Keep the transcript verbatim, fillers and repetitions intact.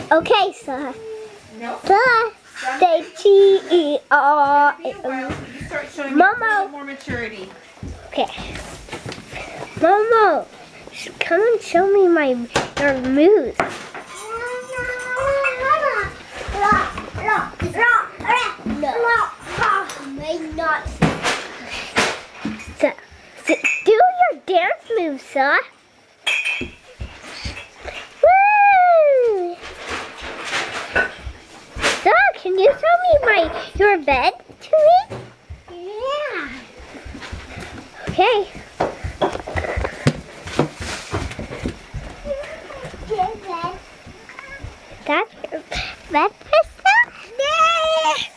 Okay, sir. No. Sir. Say T E R. You start showing me Momo. a little more maturity. Okay. Momo, come and show me my your moves. No. So, so, do your dance moves, sir. Woo! Sir, can you show me my your bed to me? Yeah. Okay. That's that's Priscilla? Yeah.